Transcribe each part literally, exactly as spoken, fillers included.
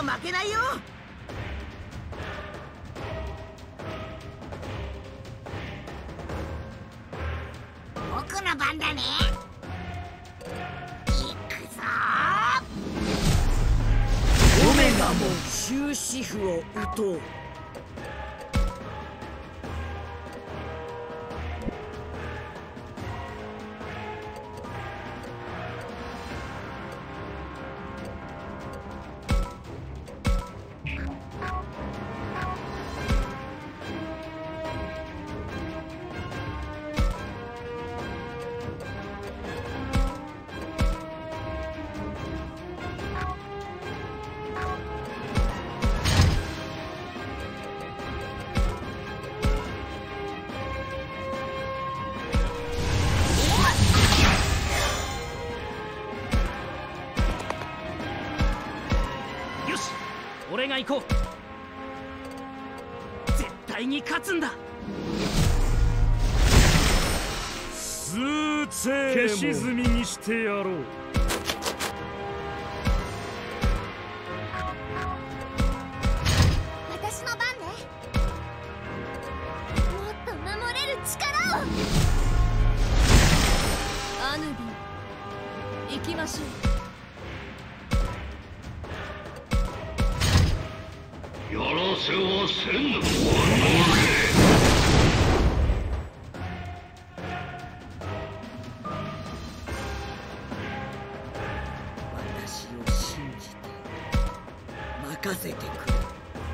負けないよ。僕の番だね。行くぞー。オメガも終止符を打とう。 俺が行こう。絶対に勝つんだ。 スーツ消し済みにしてやろう。 私の番ね。もっと守れる力を。アヌビン、行きましょう。 やらせはせぬ。 私を信じて任せてくれ。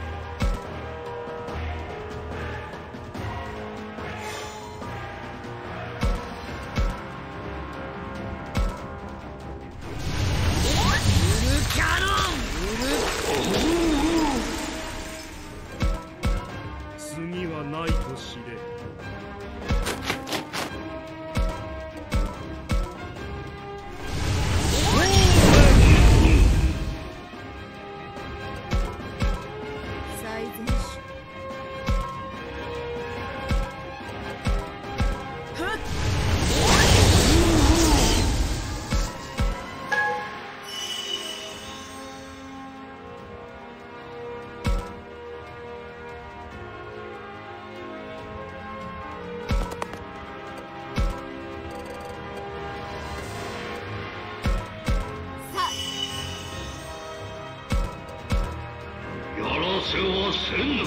次はないと知れ。 最善手。 やらせはせぬ。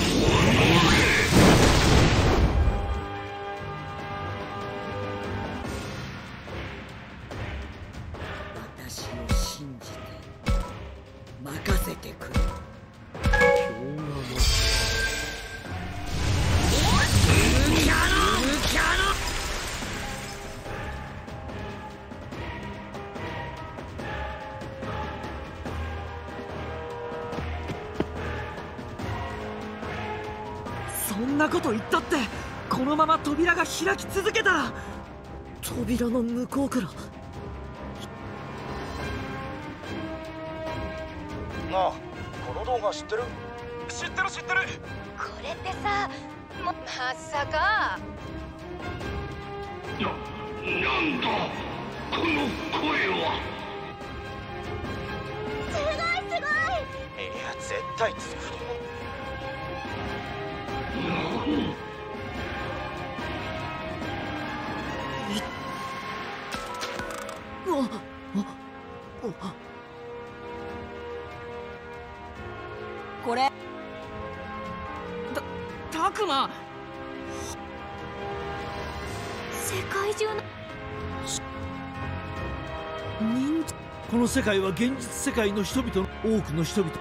私を信じて任せてくれ。 そんなこと言ったって、このまま扉が開き続けたら、扉の向こうから。 なあ、この動画知ってる？知ってる知ってる。 これってさ、もまさか。 な、なんだこの声は。 すごいすごい。 いや、絶対作りうわっ、 これた、たくま。 世界中の忍者。 この世界は現実世界の人々の多くの人々。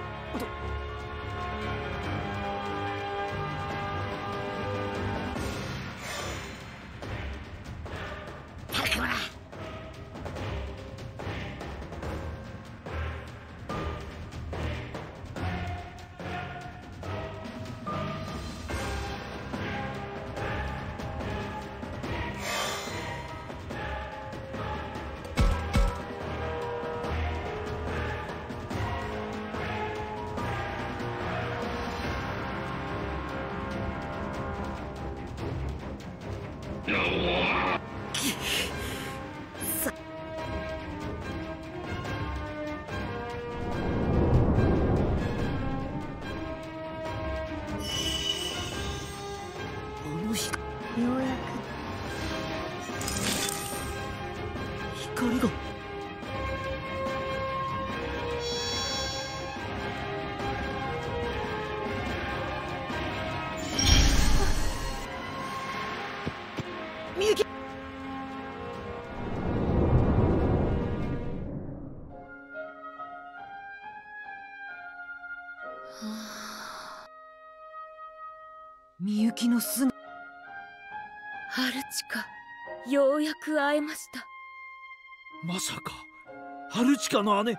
みゆきの姿。 ハルチカ、ようやく会えました。 まさかハルチカの姉。 今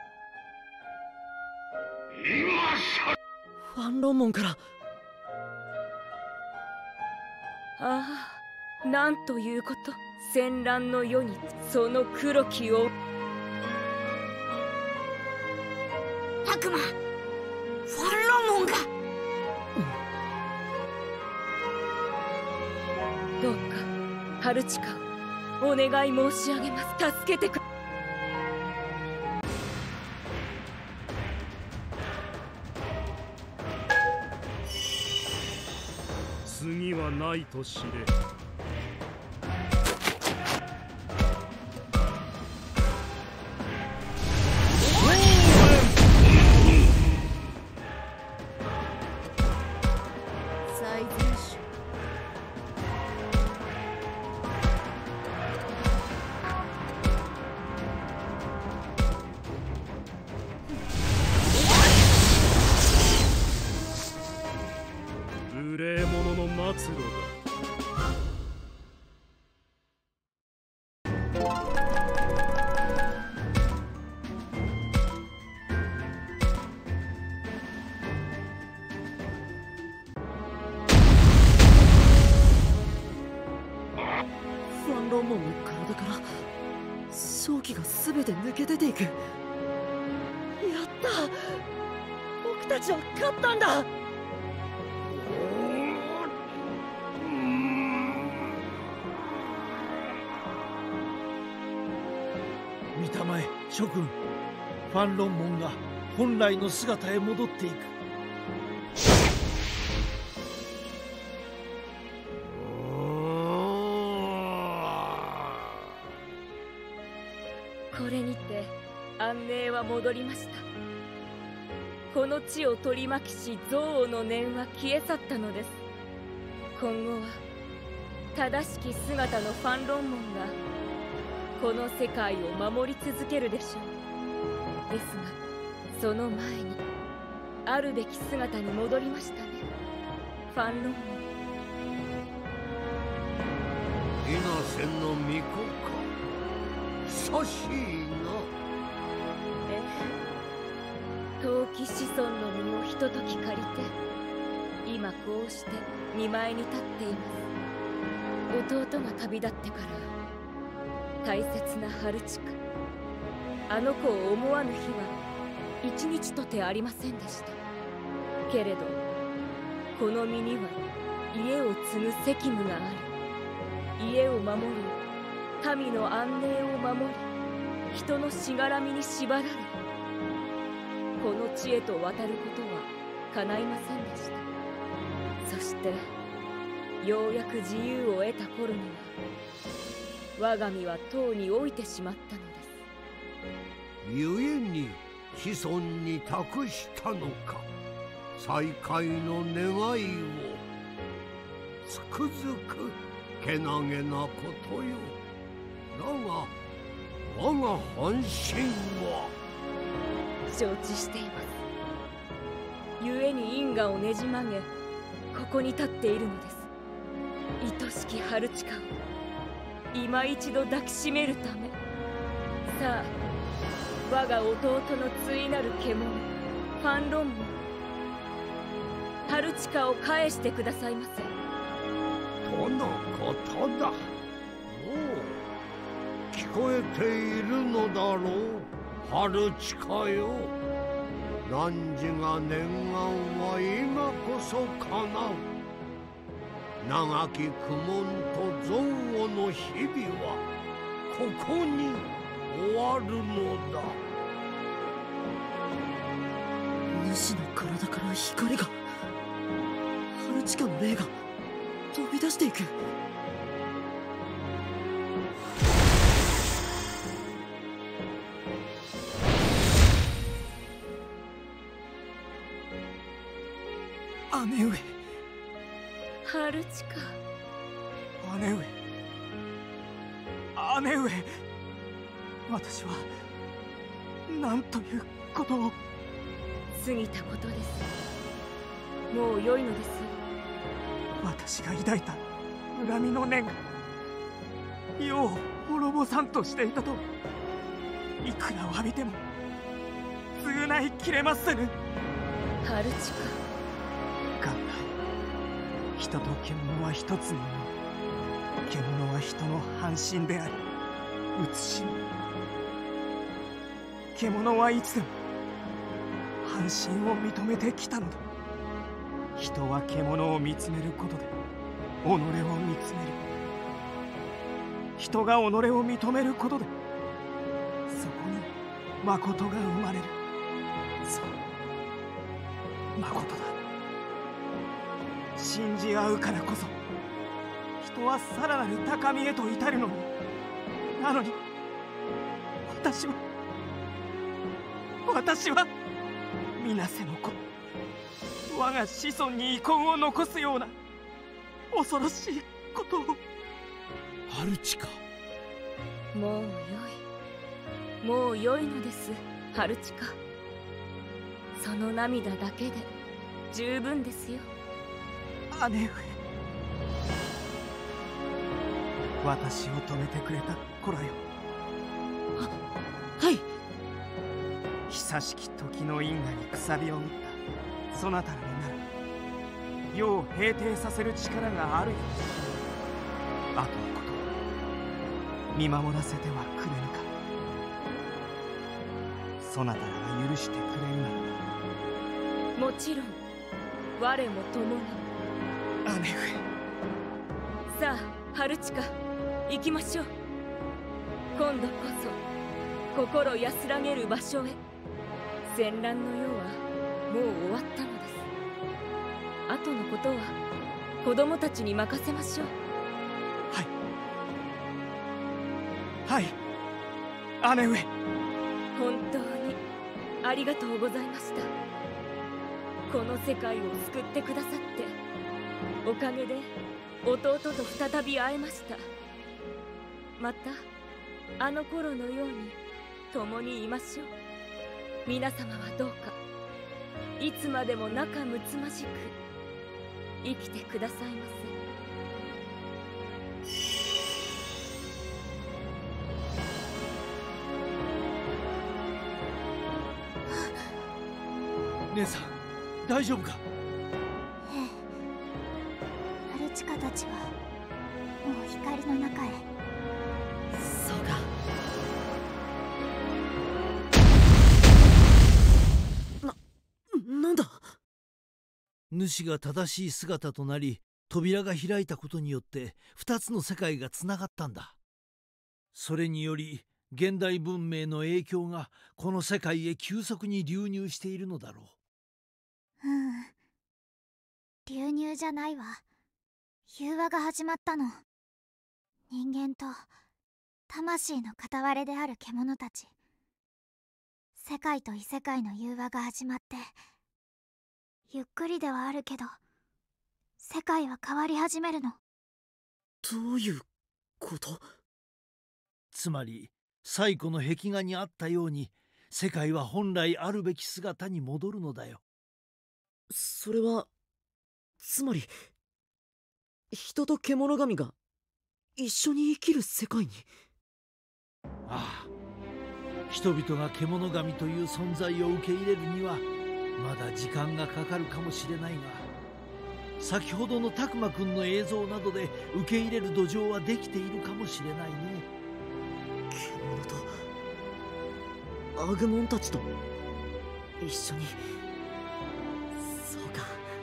さファンロン門から。 ああ、なんということ。戦乱の世にその黒きを。 悪魔ファンロン門が。 どうかハルチカをお願い申し上げます。助けてく。 次はないと知れ。 最善手。 無礼者の末路だ。 ファンロン門の体から正気が全て抜け出ていく。やった、僕たちは勝ったんだ。 見たまえ諸君、ファンロン門が本来の姿へ戻っていく。 これにて安寧は戻りました。この地を取り巻きし憎悪の念は消え去ったのです。今後は正しき姿のファンロン門がこの世界を守り続けるでしょう。ですがその前にあるべき姿に戻りましたね、ファンロン門。 稲瀬の巫女か。久しいな。 ええ、陶器子孫の身をひととき借りて今こうして見舞いに立っています。弟が旅立ってから大切なハルチカ、あの子を思わぬ日は一日とてありませんでした。けれどこの身には家を継ぐ責務があり、家を守り民の安寧を守り、人のしがらみに縛られ、この地へと渡ることは叶いませんでした。そしてようやく自由を得た頃には我が身は塔に老いてしまったのです。 ゆえに子孫に託したのか。再会の願いをつくづくけなげなことよ。だが我が半身は。 承知しています。ゆえに因果をねじ曲げここに立っているのです。愛しきハルチカを今一度抱きしめるため。さあ我が弟の対なる獣ファンロン門、ハルチカを返してくださいませ。 とのことだ。おう、聞こえているのだろう、ハルチカよ。汝が念願は今こそ叶う。長き苦悶と憎悪の日々はここに終わるのだ。 主の体から光が、ハルチカの霊が飛び出していく。姉上、 ハルチカ。 姉上、姉上、私は何ということを。 過ぎたことです。もう良いのですよ。 私が抱いた恨みの念が世を滅ぼさんとしていたと、いくら詫びても償いきれませぬ。 ハルチ元来人と獣は一つのもの。獣は人の半身であり写しも。獣はいつでも半身を認めてきたのだ。人は獣を見つめることで己を見つめる。人が己を認めることでそこに誠が生まれる。そう誠だ。信じ合うからこそ人はさらなる高みへと至るのに。なのに私は私は水瀬の子、我が子孫に遺恨を残すような恐ろしいことを。 ハルチカ、 もう良い、もう良いのです、ハルチカ。その涙だけで十分ですよ。 姉上、私を止めてくれた子らよ。は、はい。久しき時の因果にくさびを打ったそなたらになる世を平定させる力があるようだ。あとのこと見守らせてはくれぬか。そなたらが許してくれるなら。 もちろん我も共に。 姉上。 さあハルチカ、行きましょう。今度こそ心安らげる場所へ。戦乱の世はもう終わったのです。後のことは子供たちに任せましょう。 はいはい、姉上。 本当にありがとうございました。この世界を救ってくださっておかげで弟と再び会えました。またあの頃のように共にいましょう。皆様はどうかいつまでも仲睦まじく生きてくださいませ。姉さん、大丈夫か？ ええ、ハルチカたちはもう光の中へ。 そうか。な、なんだ？ 主が正しい姿となり、扉が開いたことによって二つの世界がつながったんだ。それにより現代文明の影響がこの世界へ急速に流入しているのだろう。うん、流入じゃないわ。融和が始まったの。人間と魂の片割れである獣たち。世界と異世界の融和が始まって、ゆっくりではあるけど世界は変わり始めるの。 どういうこと？ つまり最古の壁画にあったように世界は本来あるべき姿に戻るのだよ。 それはつまり人と獣神が一緒に生きる世界に。 ああ、人々が獣神という存在を受け入れるにはまだ時間がかかるかもしれないが、先ほどのタクマくんの映像などで受け入れる土壌はできているかもしれないね。 獣とアグモンたちと一緒に。そうか、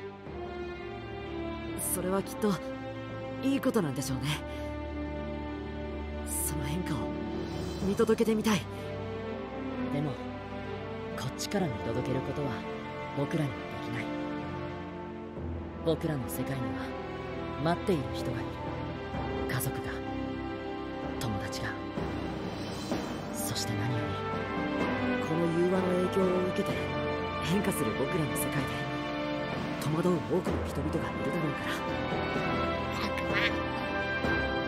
それはきっといいことなんでしょうね。その変化を見届けてみたい。 でもこっちから見届けることは僕らにはできない。僕らの世界には待っている人がいる。家族が、友達が、そして何よりこの融和の影響を受けて変化する僕らの世界で戸惑う多くの人々がいるだろうから。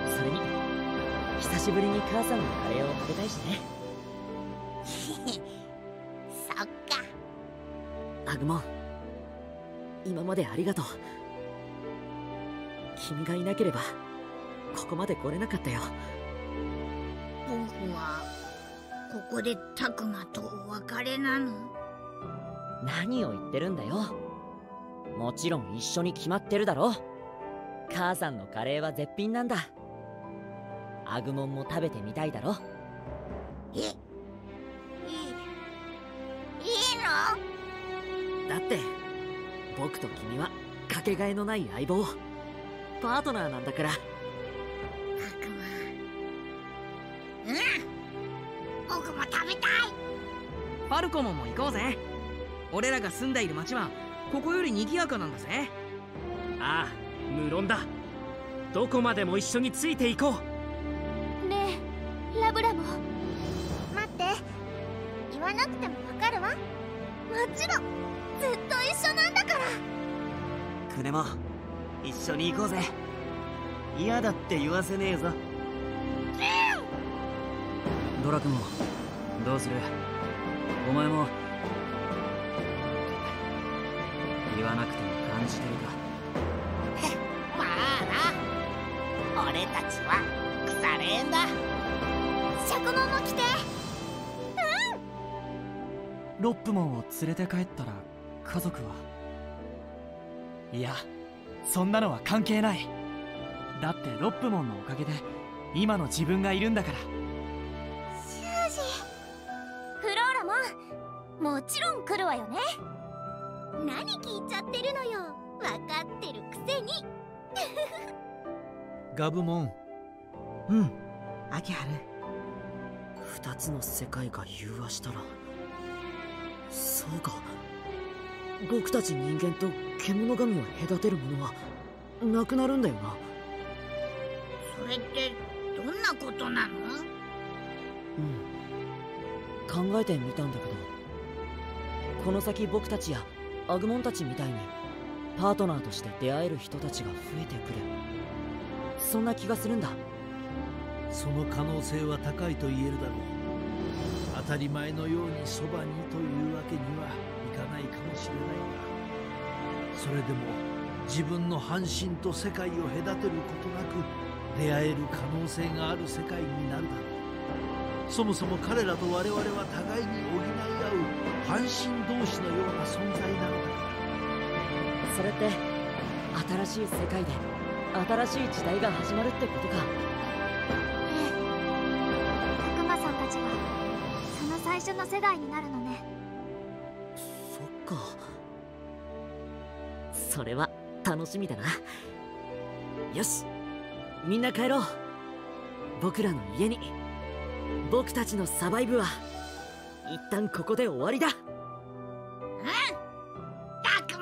それに久しぶりに母さんのカレーを食べたいしね。 そっか。 アアグモン、今までありがとう。君がいなければここまで来れなかったよ。 僕はここでタクマとお別れなの？ 何を言ってるんだよ。もちろん一緒に決まってるだろ。母さんのカレーは絶品なんだ。アグモンも食べてみたいだろ。 え、いい、いいの？ だって僕と君はかけがえのない相棒、パートナーなんだから。 タクマ、うん、僕も食べたい。 ファルコモンも行こうぜ。俺らが住んでいる町はここより賑やかなんだぜ。 ああ、無論だ。どこまでも一緒についていこう。ねえ、ラブラも。 待って、言わなくてもわかるわ。もちろんずっと一緒なんだから。 クネも一緒に行こうぜ。嫌だって言わせねえぞ。 ドラ君もどうする？お前も言わなくても感じてるか？ まあな、俺たちは腐れ縁だ。シャコモンも来て。 うん。ロップモンを連れて帰ったら家族は？いや、そんなのは関係ない。だってロップモンのおかげで今の自分がいるんだから。 シュージ、フローラももちろん来るわよね。 何聞いちゃってるのよ、分かってるくせに。 ガブモン。 うん、アキハル。 二つの世界が融和したら、そうか、僕たち人間と獣神を隔てるものはなくなるんだよな。 それってどんなことなの？ うん、考えてみたんだけど、この先僕たちやアグモンたちみたいにパートナーとして出会える人たちが増えてくる、そんな気がするんだ。 その可能性は高いと言えるだろう。当たり前のようにそばにというわけにはいかないかもしれないが、それでも自分の半身と世界を隔てることなく出会える可能性がある世界になるだろう。そもそも彼らと我々は互いに補い合う半身同士のような存在なのだから。 それって新しい世界で新しい時代が始まるってことか。 ええ、たくまさんたちがその最初の世代になるのね。 そっか、それは楽しみだな。よし、みんな帰ろう。僕らの家に。僕たちのサバイブは一旦ここで終わりだ。 うん、たくま。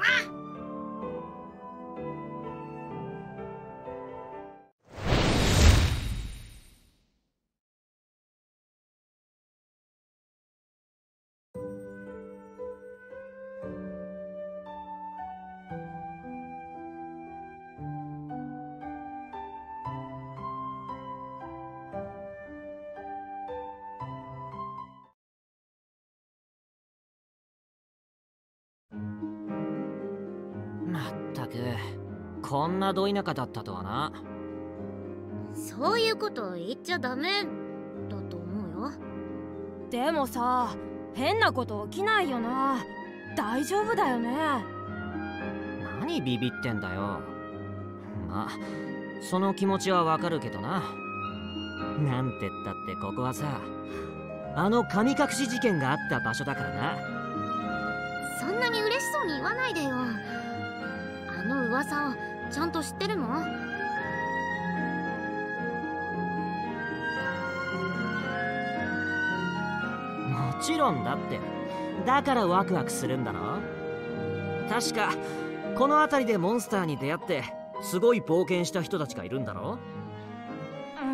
まったく、こんなど田舎だったとはな。 そういうこと言っちゃダメだと思うよ。 でもさ、変なこと起きないよな。大丈夫だよね。 何ビビってんだよ。まあその気持ちはわかるけどな。なんてったってここはさ、あの神隠し事件があった場所だからな。 そんなに嬉しそうに言わないでよ。あの噂をちゃんと知ってるの？ もちろんだって。だからワクワクするんだろ。確かこの辺りでモンスターに出会ってすごい冒険した人たちがいるんだろ。 うん、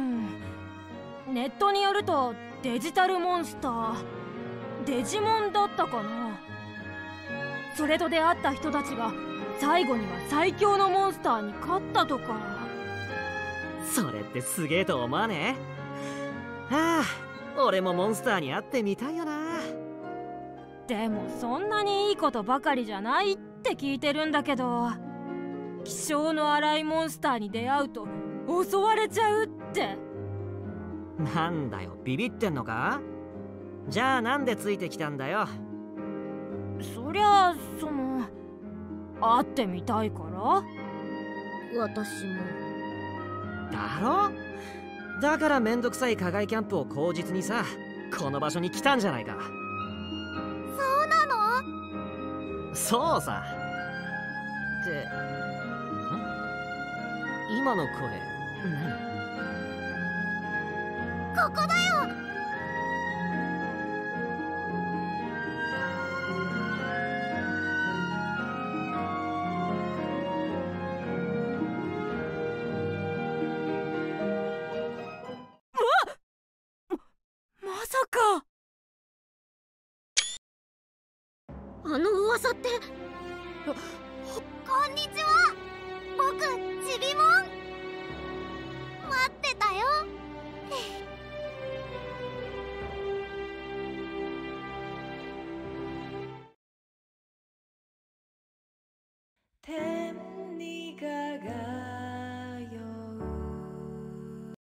ネットによるとデジタルモンスター、デジモンだったかな。それと出会った人たちが最後には最強のモンスターに勝ったとか。 それってすげえと思わねえ？はあ、俺もモンスターに会ってみたいよな。 でもそんなにいいことばかりじゃないって聞いてるんだけど、気性の荒いモンスターに出会うと襲われちゃうって。 なんだよ、ビビってんのか？じゃあなんでついてきたんだよ。 そりゃその会ってみたいから。 私もだろ？だからめんどくさい課外キャンプを口実にさ、この場所に来たんじゃないか。 そうなの？ そうさ。ってん？今の声何？ ここだよ。 まさか。 あの噂って。 こんにちは。僕ちびもん。待ってたよ。 天に輝